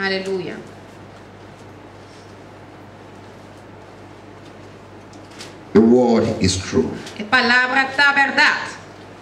Aleluia. The word is true. A palavra está verdade.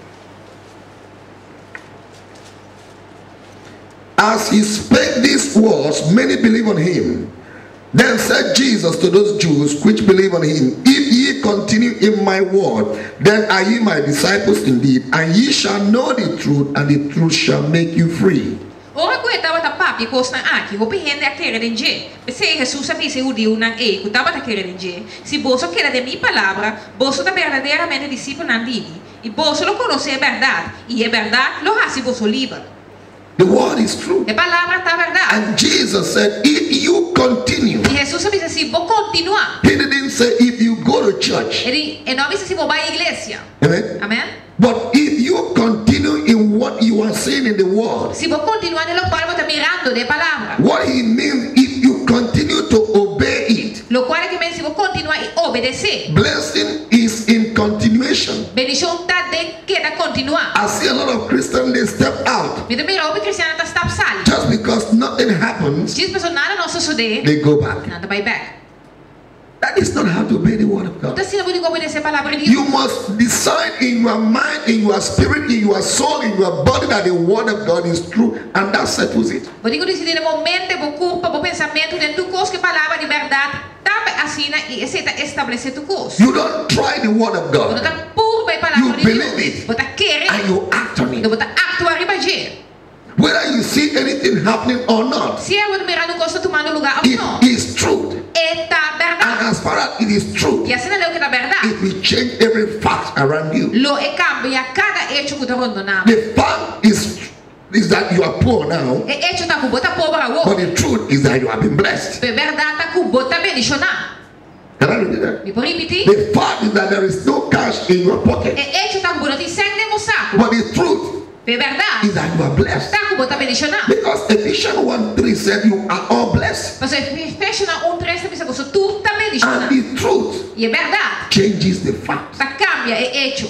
As he spake these words, many believe on him. Then said Jesus to those Jews which believe on him, if ye continue in my word, then are ye my disciples indeed, and ye shall know the truth, and the truth shall make you free. Ora ko estava papi kos na aki, hopi hende a querer denje. Pensei Jesus avise o Dio na e, que estava a querer denje. Se bolso queira de minha palavra, bolso da verdadeiramente discípulo na dini. E bolso lo conoce a verdade, e a verdade lo hace bolso livre. The word is true. A palavra está verdade. And Jesus said, if you continue. E Jesus avise se vou continuar. He didn't say if you go to church. Ele não avise se vou para a igreja. Amen. Amen. But if you continue in what you are saying in the word, se vou continuar no qual você mirando de palavra. what he means, if you continue to obey it, lo qual é que means se vou continuar e obedecer. blessing is in continuation. Bendição está de que da continuar. I see a lot of Christians, they step out. Me também ouve cristiano está stop sali. Just because nothing happens, Se pessoa nada não sucede, they go back. nada vai back. That is not how to obey the word of God. Então se não pode obedecer a palavra de You Deus. must decide in your mind, in your spirit, in your soul, in your body that the word of God is true, and that settles it. Você decidir no momento, no corpo, no pensamento, dentro do curso que a palavra de verdade está assim e aceita estabelecer o curso. You don't try the word of Você God. está puro a palavra You de believe Deus. it. Você está querendo. And you act on it. Você está actuar e Whether you see anything happening or not, se eu mirar no curso tomando lugar ou it não. is truth. Está verdade. And as far as it is truth, E assim não é o que está verdade. it will change every fact around you. Lo e cambia cada hecho que está rondonando. The fact is that you are poor now, E hecho está com bota pobre a but the truth is that you have been blessed. é verdade está com bota bendicionar. Can I repeat that? Me pode repetir? The fact is that there is no cash in your pocket, E hecho está com bota de sangue no saco. but the truth É verdade. is that you are blessed. Está com bota bendicionar. Because Ephesians 1:3 said you are all blessed. Você fecha na 1:3 você pensa que tudo está bendicionar. And the truth E é verdade. changes the fact. Está cambia é hecho.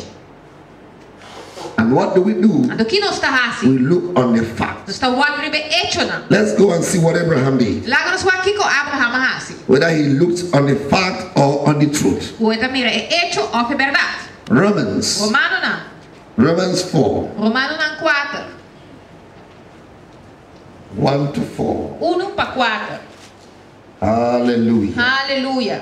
And what do we do? Ando que não está assim. We look on the fact. Está o agribe hecho na. Let's go and see what Abraham did. Lá nos aqui com Abraham assim. Whether he looked on the fact or on the truth. O eta mira é hecho ou é verdade. Romans. Romano não. Romans 4. Romano não 4. 1 to 4. 1 para 4. Hallelujah. Aleluia.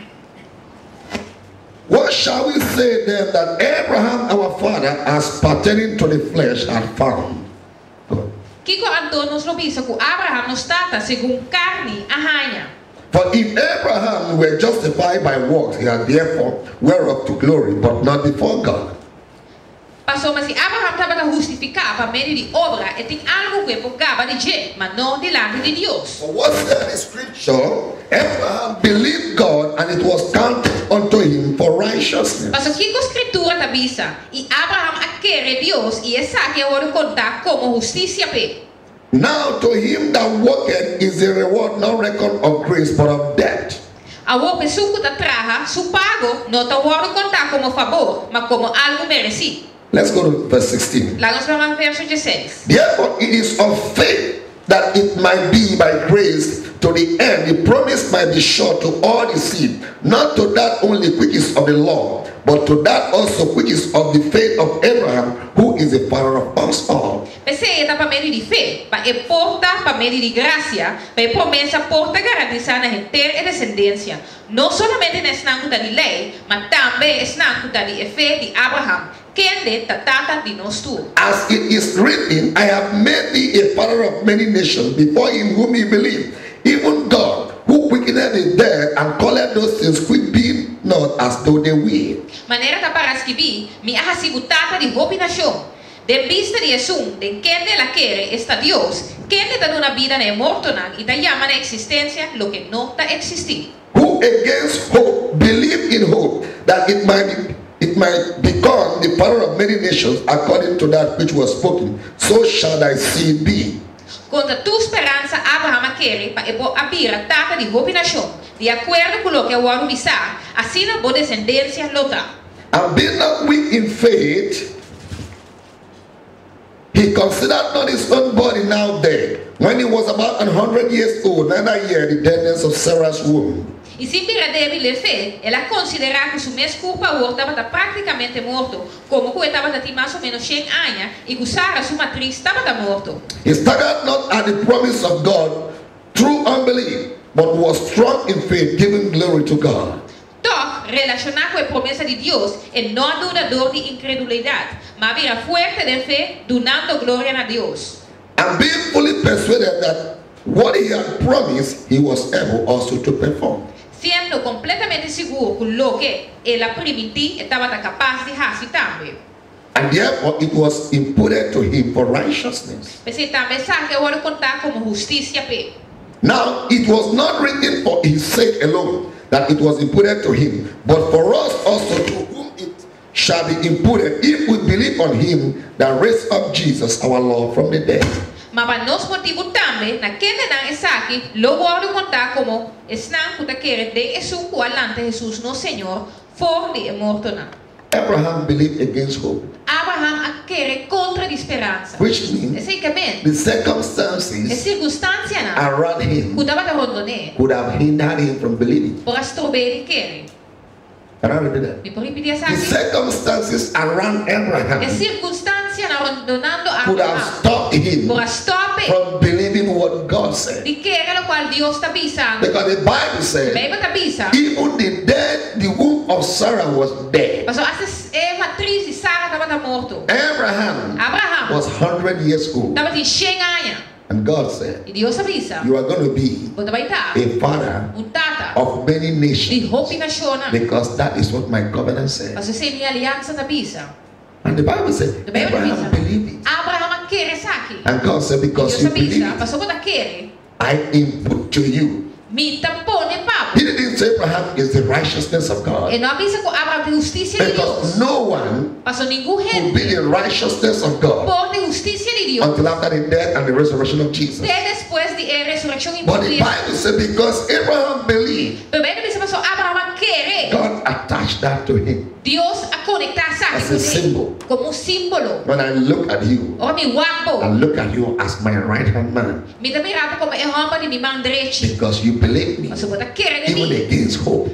What shall we say then that Abraham our father, as pertaining to the flesh, had found? Kiko Anton nos lobisa que Abraham nos trata segundo carne arranha. For if Abraham were justified by works, he had therefore whereof to glory, but not before God. Passou, mas se Abraham estava a justificar para meio de obra, e tem algo que pogava de gente, mas não delante de Deus. For what said the scripture, Abraham believed God, and it was counted unto him for righteousness. Passou que a escritura te avisa, e Abraham aquele Deus, e essa que eu vou contar como justiça pe. Now to him that worketh is a reward not reckoned of grace, but of debt. A outra pessoa que traga, su pago, não te vou contar como favor, mas como algo merecido. Let's go to verse 16. Lá nós vamos ver verso 16. Therefore it is of faith that it might be by grace to the end the promise might be sure to all the seed, not to that only which is of the law, but to that also which is of the faith of Abraham, who is the father of us all. Pensei está para meio de fé, para porta para meio de graça, para promessa porta garantizar na inteira descendência, não somente nesse âmbito da lei, mas também nesse âmbito da fé de Abraham. As it is written, I have made thee a father of many nations before him whom he believed, even God, who quickeneth the dead and calleth those things which be not as though they were. Maneira que para escrever, me ha asegurado de opinação. De vista de asum, de quem de la quiere está Dios, quien te da una vida ne morto y te llama na existencia lo que no te existir. Who against hope believed in hope that it might become the father of many nations according to that which was spoken, so shall thy seed be. Contra tu esperança, Abraham quiere para abrir a tata de opinação, de acordo com lo que eu avisar, assim a boa descendência lota. And be not weak in faith, He considered not his own body now dead, when he was about 100 years old, neither yet the deadness of Sarah's womb. E se impiradebile fé, ela considerar que o mês culpa o estava praticamente morto, como que estava mais ou menos 100 anos, e que Sara, sua matriz, estava morto. He staggered not at the promise of God through unbelief, but was strong in faith, giving glory to God. Toch, relacionar com a promessa de Deus é não dudador de incredulidade, mas era fuerte de fé, donando glória a Deus. And being fully persuaded that what he had promised, he was able also to perform. Siendo completamente seguro que lo que ela prometi estava capaz de fazer também. And therefore it was imputed to him for righteousness. Mas também sabe que eu vou contar como justiça pé. Now it was not written for his sake alone that it was imputed to him, but for us also, to whom it shall be imputed if we believe on him that raised up Jesus our Lord from the dead. Mas para nós motivo também, naquele não é aqui, logo vou contar como estão que quer de Jesus o alante Jesus no Senhor for de morto não. Abraham believed against hope, Abraham quer contra a esperança. which means the circumstances around him could have hindered him from believing. Can I repeat that? The circumstances around Abraham could have stopped him from believing what God said. Because the Bible said, even the dead, the womb of Sarah was dead. Abraham was 100 years old. And God said, you are going to be a father of many nations, because that is what my covenant said. And the Bible said, Abraham believed it. And God said, because you believe it, I input to you. He didn't say Abraham is the righteousness of God, because no one will be the righteousness of God until after the death and the resurrection of Jesus. But the Bible said, because Abraham believed, God attached that to him as a symbol. When I look at you, I look at you as my right hand man, because you believe me even against hope.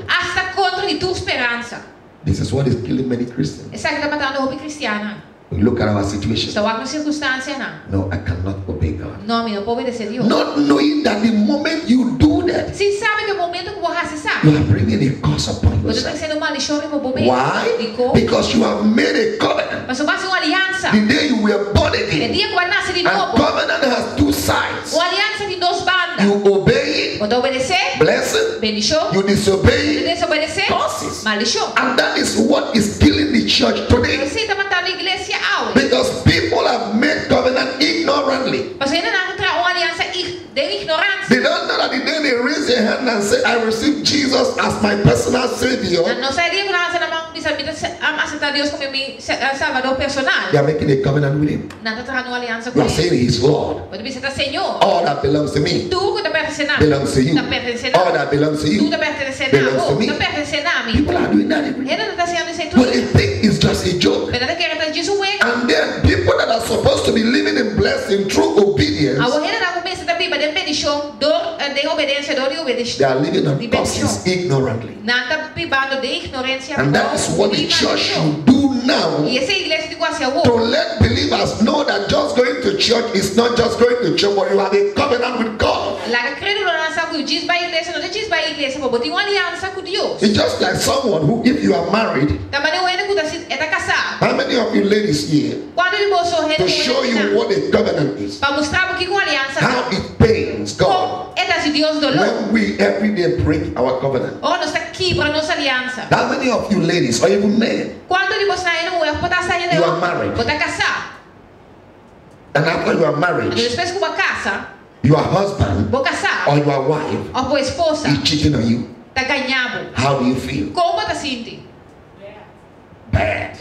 This is what is killing many Christians. We look at our situation. No, I cannot obey God. Not knowing that the moment you do that, you are bringing a curse upon yourself. Why? Because you have made a covenant the day you were born again. And covenant has two sides. You obey it, blessing. You disobey it, curses. And that is what is killing the church today. Because people have made covenant ignorantly. They don't know that the day they raise their hand and say, I receive Jesus as my personal Savior, they are making a covenant with him. You are saying He's Lord. All that belongs to me belongs to you. All that belongs to you belongs to me. People are doing that every day. But they think it's just a joke. And then people that are supposed to be living in blessing through obedience, they are living on curses ignorantly. And that is what the church should do now, to let believers know that just going to church is not just going to church, but you have a covenant with God. It's just like someone who, if you are married, how many of you ladies here, to show you what a covenant is, how it pains God when we every day break our covenant? How many of you ladies, or even men, you are married, and after you are married, your husband or your wife is cheating on you? How do you feel? Bad.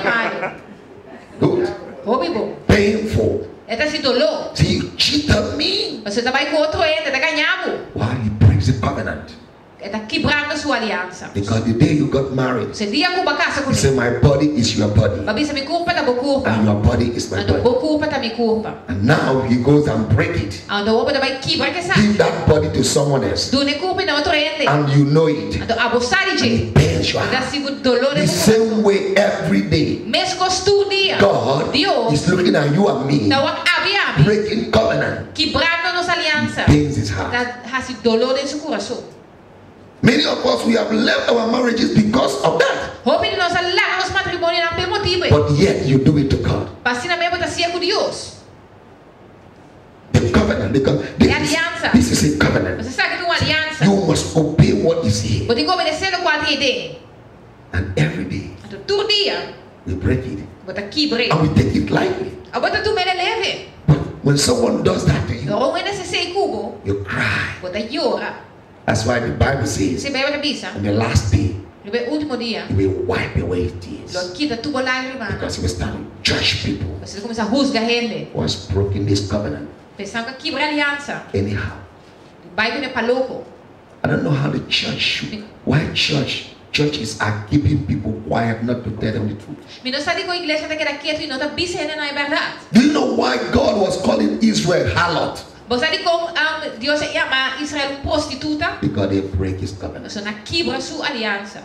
Good. Painful. See, you cheat on me. Why? He breaks the covenant. está quebrando su alianza. Because the day you got married, Se dia ku bakasa you say, comigo. my body is your body. Babisa mi culpa ta bo culpa. And your body is my Ando body. bo culpa ta mi culpa. And now he goes and break it. Ando oba da vai quebra que sa. Give that body to someone else. Do ne culpa na outro ende. And you know it. Ando abosari And je. it pains your Da heart. sigo dolor The de same way every day, Mes costu dia. God Dios. is looking at you and me, Da wak abi. breaking covenant. Quebrando nos alianza. Pains his heart. Da hasi dolor en su coração. Many of us, we have left our marriages because of that. Hope nós larga nos matrimônio na pelo motivo. But yet you do it to God. Pasina mesmo ta sia com Deus. The covenant, because alianza. this is a covenant. Você sabe que é uma aliança. You must obey what is here. Você tem que obedecer o quadro de. And every day Então todo dia. we break it. Bota quebre. And we take it lightly. A bota tu mele leve. But when someone does that to you, Não é necessário cubo. you cry. Bota llora. That's why the Bible says, Você bebe a bisa. on the last day, No último dia. you will wipe away tears. Lo quita tu lágrima. Because you will start to judge people Você começa a juzgar gente. who has broken this covenant Pensando que quebra a aliança. anyhow. Vai que não é para louco. I don't know how the church should. Why churches are keeping people quiet, not to tell them the truth. Mas não sabe que a igreja está quieto e não está dizendo na verdade. Do you know why God was calling Israel harlot? Você sabe como Deus chama Israel prostituta? Because they break his covenant. Você não quebra sua aliança.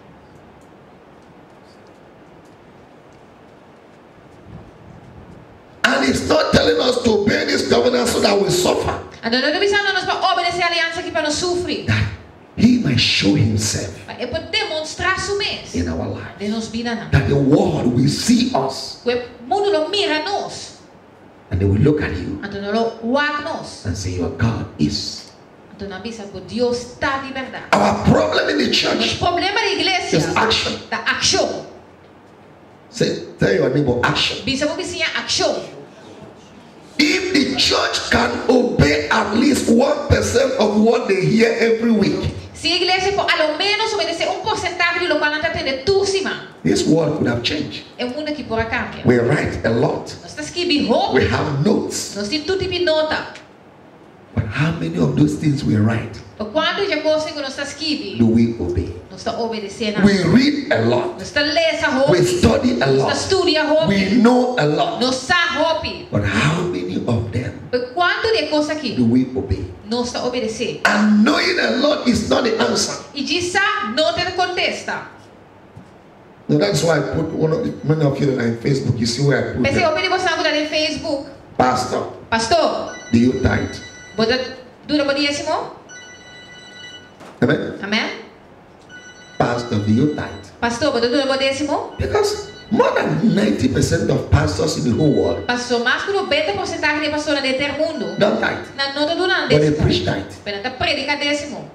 And he's not telling us to obey this covenant so that we suffer. Então não precisamos nós para obedecer a aliança aqui para não sofrer. That he might show himself É para demonstrar su mês in our life. de nos vida não. That the world will see us O mundo lo mira nós. and they will look at you Então não lo olha nós. and say your God is. Então não pensa que Deus está de verdade. Our problem in the O church problema da igreja is action. da ação. Tell your neighbor action. Bisa mo bisinya action. If the church can obey at least 1% of what they hear every week, Se a igreja por ao menos obedecer porcentagem do local não atender tudo cima. this world could have changed. É um mundo que por cambia. We write a lot. Nós está escrevendo roupa. We have notes. Nós temos tudo tipo de nota. But how many of those things we write Mas quando já coisa que nós está escrevendo, do we obey? nós está obedecendo. We read a lot. Nós está lendo essa roupa. We study a Nós está lot. estudando a roupa. We know a lot. Nós sabe roupa. But how many of them Mas quando de coisa aqui, do we obey? nós está obedecendo. And knowing a lot is not the answer. E disso não te contesta. No, that's why I put many of you that are in Facebook, you see where I put Pensei, eu them. pedi você agora no Facebook. Pastor, Pastor, do you tithe? bota dura o dízimo? Amen? Amém? Pastor, do you tithe? Pastor, bota dura o dízimo? Because more than 90% of pastors in the whole world Pastor, mais que 90% de pastores de todo mundo don't tithe. não está durando But they dízimo. preach tithe. Pero está predica dízimo.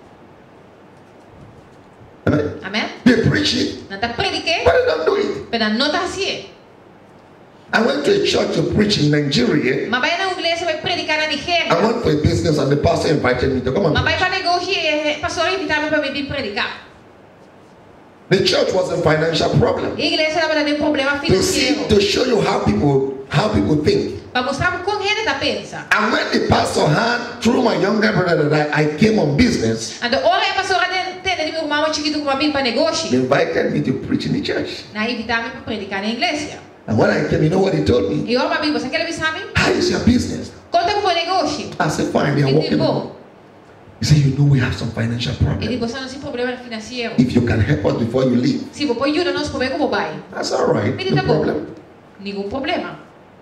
Amen? Amém? They preach it, Não está predique, but they don't do it. pero não está assim. I went to a church to preach in Nigeria. Mas vai na igreja vai predicar na I Nigéria. went for a business and the pastor invited me to come and Mas vai preach. para negócio e pastor invitava para vir predicar. The church was a financial problem. A igreja estava tendo problema To see, financeiro. to show you how people think. Para mostrar como ele está pensa. And when the pastor heard through my younger brother that I came on business, Então, ora a pastora entende de meu irmão chiquito que vir para they negócio. invited me to preach in the church. Na invitava para predicar na igreja. And when I came, you know what he told me? E ora para mim, você quer avisar me? How is your business? Conta com o negócio. I said, fine, they are Ele working. bom. He said, you know we have some financial Ele problem. você não tem problema financeiro. If you can help us before you leave, Se você pode ajudar nós como vai. that's all right, Ele no tá bom. problem. Nenhum problema.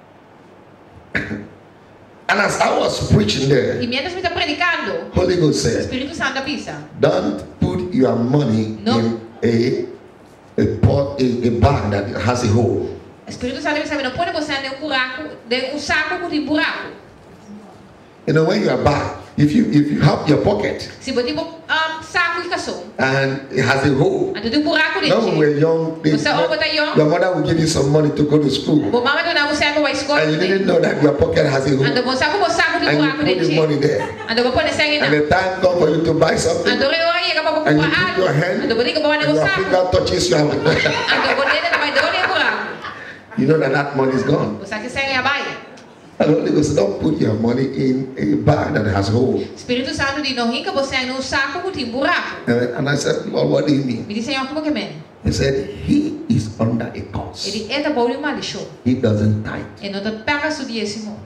And as I was preaching there, E mientras me está predicando, Holy Ghost o said, Espírito Santo avisa. don't put your money No. in a bag that has a hole. O Espírito Santo avisa, não pode você em buraco, de saco com buraco. You know, when you are back, if you have your pocket Se você tem saco e caçou, and it has a hole, então tem buraco when we dentro. were young, Você ouve daí, ó. your mother will give you some money to go to school, O mamãe dona você para a escola. and you didn't know that your pocket has a hole, Então você com saco de and you buraco put the dentro. money there. Então você pode sair And na. the time comes for you to buy something, Então eu ia para and you comprar put your algo. hand, Então você que vai and your negociar. finger touches your Então você vai dar buraco. you know that money is gone. Você que sai a baia. And the Holy Ghost said, don't put your money in a bag that has hole. Espírito Santo diz, não rinca você num saco que tem buraco. And I said, Lord, what do you mean? Me disse, Senhor, como que é? He said, he is under a curse. Ele é da boa de maldição. He doesn't tithe. E não te paga seu dízimo.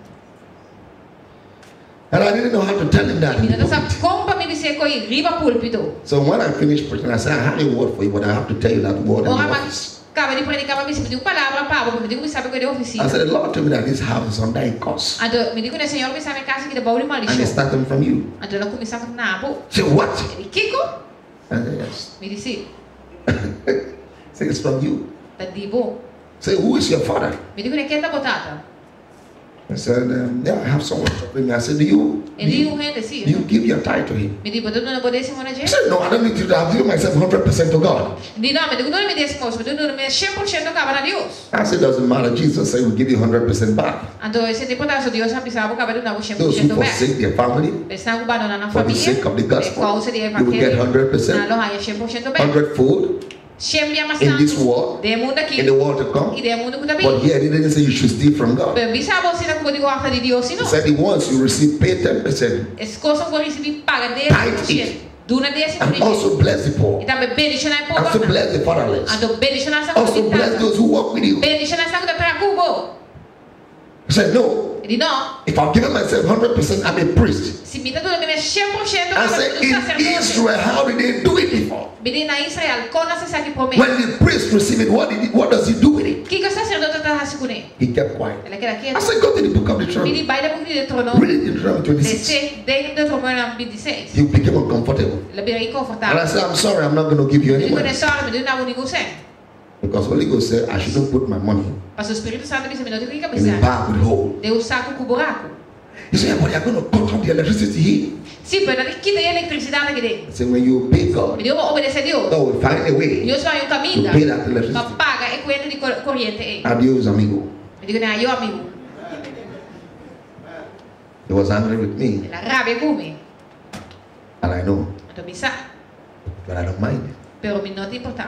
And I didn't know how to tell him that. E não sabe como para me dizer que eu riba púlpito. So when I finished preaching, I said, I have a word for you, but I have to tell you that word in the office. Acaba de predicar para mim, se me diu palavra, Pablo, me digo, me sabe que eu devo oficina. I said, the Lord told me that this house is under a curse. Ando, me digo, né, Senhor, me sabe casa que da boa de maldição. And it's starting from you. Ando, ela começa com nabo. Say, what? Ele, Kiko? I said, yes. Me disse. Say, it's from you. Tá dibo. Say, who is your father? Me digo, né, quem tá botada? I said, yeah, I have someone with me. I said, do you give your tithe to him? Me digo, não vou deixar morar He said, no, I don't need to. I've given myself 100% to God. Digo, não, me digo, não me deixa moço, me digo, não me 100% acaba na Deus. I said, doesn't matter. Jesus said, we'll give you 100% back. Então, esse tipo de Deus avisava que acaba de dar 100% Those who back. forsake their family, for the sake of the gospel, you will get 100%, 100-fold in this world, in the world to come. But here he didn't say you should steal from God. He said he wants you receive, pay 10%. Tithe it. And also bless the poor. Also bless the fatherless. Also bless those who walk with you. He said, no. If I've given myself 100%, I'm a priest. I said, in Israel, how did they do it before? When the priest received it, what does he do with it? He kept quiet. I said, go to the book of Deuteronomy. Read Deuteronomy 26. He became uncomfortable. And I said, I'm sorry, I'm not going to give you any money. Because Holy Ghost said, I shouldn't put my money in a bag with hole. You say, yeah, but you're going to cut off the electricity here. I said, when you obey God, God will find a way to pay that electricity. Adios, amigo. He was angry with me. And I know. But I don't mind it.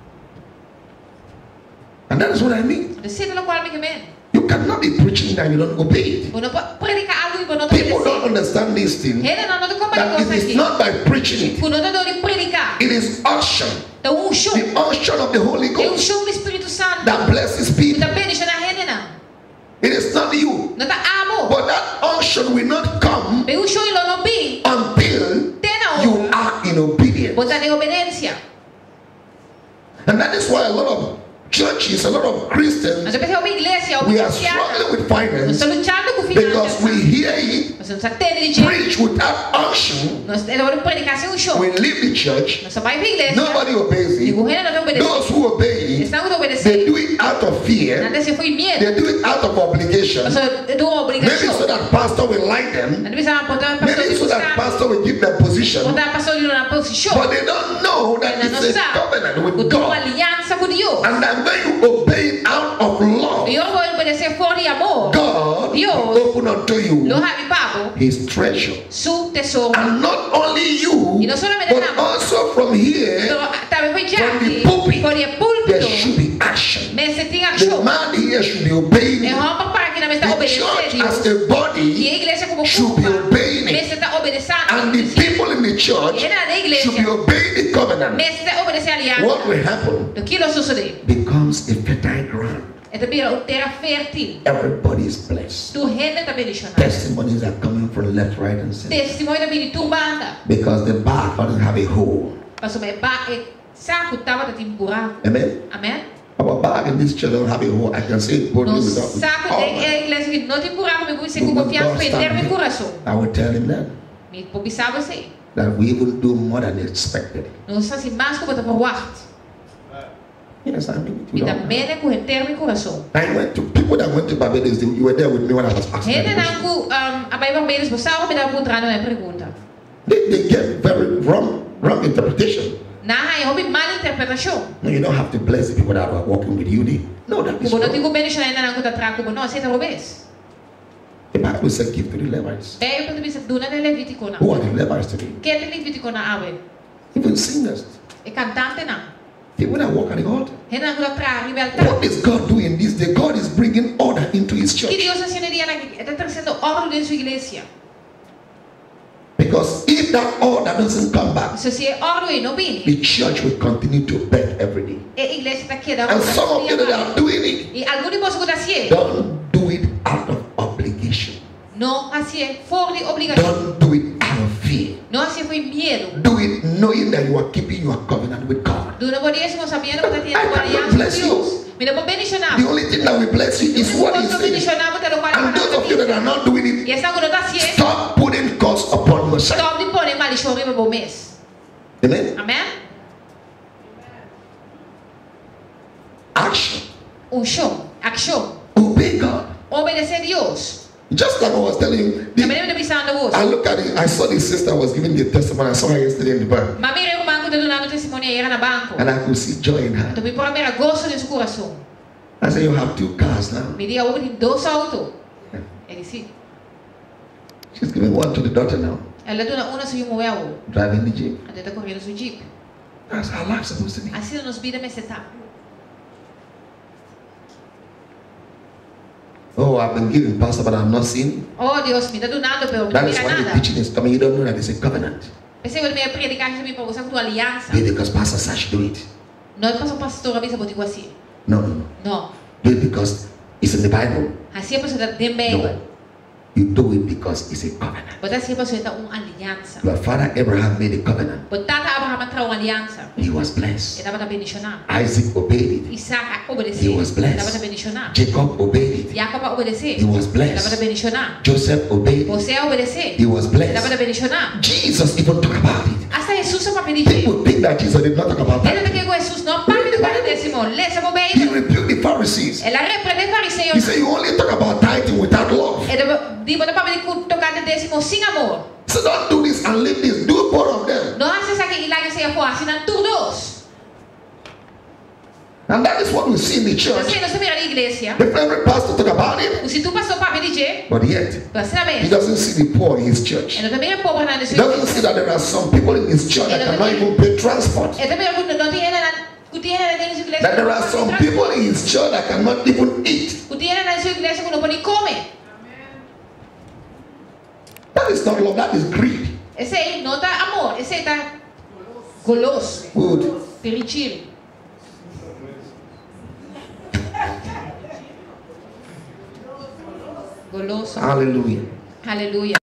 And that is what I mean. You cannot be preaching and you don't obey it. People don't understand this thing. That it is not by preaching it. It is unction. The unction of the Holy Ghost that blesses people. It is not you. But that unction will not come until you are in obedience. And that is why a lot of churches, a lot of Christians, we are struggling with finance because we hear it preach without unction. We leave the church, nobody obeys it. Those who obey it, they do it out of fear, they do it out of obligation. Maybe so that pastor will like them, maybe so that pastor will give them position, but they don't know that it's a covenant with God. And I'm going to obey it out of love. God will open unto you his treasure. And not only you, but also from here, from the pulpit, there should be action. The man here should be obeying it. The church as a body should be obeying it. And the people in the church should be obeying the covenant. What will happen becomes a fertile ground. Everybody is blessed. Testimonies are coming from left, right, and center. Because the bag doesn't have a hole. Amen. Our bag in this church don't have a hole. I can say it boldly without. I will tell him that. That we will do more than expected. Yes, I mean it. I went to people that went to Barbados. You were there with me when I was asking. They get very wrong interpretation. No, you don't have to bless the people that are walking with you. No, that is wrong. The Bible says give to the Levites. Who are the Levites today? Even singers. People that walk at the altar. What is God doing this day? God is bringing order into his Que church. Dios está trayendo orden en su iglesia. Because if that order doesn't come back, So si orden no viene, the church will continue to beg every day. a iglesia está quedando. And some of you that are doing it, Y algunos de vosotros así, don't do it out of obligation. no así por de obligación, Don't do it out of fear. no así fue miedo. Do it knowing that you are keeping your covenant with God. Tú no podías sabiendo que tienes I tu cannot alianza con bless you. Dios. Mira, por The bendicionamos. only thing that will bless you is what he says. Bendicionamos de lo cual And those of you that are not doing y it, esta uno está haciendo, stop putting costs upon yourself. stop de poner maldición en el mes. Amen. Amén. Action. Acción. Obey God. Obedecer a Dios. Just like I was telling you, También me está dando voz. I look at it, I saw this sister was giving the testimony. I saw her yesterday in the bank. Mas mira o banco está dando testemunho ayer na banco. And I could see joy in her. Então me pôr a ver gozo em seu coração. I said, you have 2 cars now. Me diga, eu tenho 2 autos. Ele disse, She's giving one to the daughter now, ela dona uma seu moel. driving the Jeep. Ela está correndo seu jeep. That's how life's supposed to be. Assim nos vida me setar. Oh, I've been giving, Pastor, but I'm not seeing. Oh, Deus me está donando, pero That não is mira why the nada. teaching is coming. You don't know that it's a covenant. Esse é o meu predicar também para usar tua aliança. Do it because Pastor said I should do it. Não é para o pastor avisa por assim. No, no, no. Não. Do it because it's in the Bible. Assim é para você ter bem. No. You do it because it's a covenant. Botar assim para você ter uma aliança. Your father Abraham made a covenant. Botar Abraham trau uma aliança. He was blessed. Ele estava bendicionar. Isaac obeyed it. Isaac obedeceu. He was blessed. Estava bendicionar. Jacob obeyed it. Jacob obedecer. He was Estava blessed. bendicionar. Joseph obeyed it. Você obedecer. He was Estava blessed. bendicionar. Jesus even talked about it. Hasta Jesus só para pedir. People think that Jesus did not talk about Ele that. não quer Jesus não para de falar desse irmão. Lê-se por bem. He rebuked the Pharisees. Ela repreende He fariseus. said, you only talk about tithing without love. Ele botar para tocar desse irmão sem amor. So don't do this and leave this. Do both of them. Não hace essa que lá que seja for assim, não todos. And that is what we see in the church. Você não se vira na igreja. The favorite pastor talk about it, Se tu passou para pedir, but yet você sabe. he doesn't see the poor in his church. Ele também é pobre na He sua doesn't igreja. see that there are some people in his church that cannot even pay transport. Ele também não tem ela na igreja. That there are some people in his church that cannot even eat. O dinheiro na sua igreja que não pode comer. That is not love, that is greed. Esse aí não tá amor, esse aí tá goloso, Good. peritivo. Goloso. Hallelujah. Aleluia.